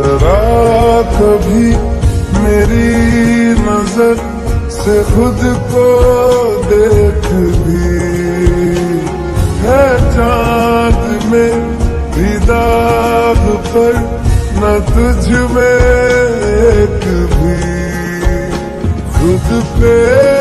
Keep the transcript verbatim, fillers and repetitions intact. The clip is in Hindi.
जरा कभी मेरी नजर से खुद को देख भी, है चांद में भी दाग पर न तुझ में एक भी। खुद पे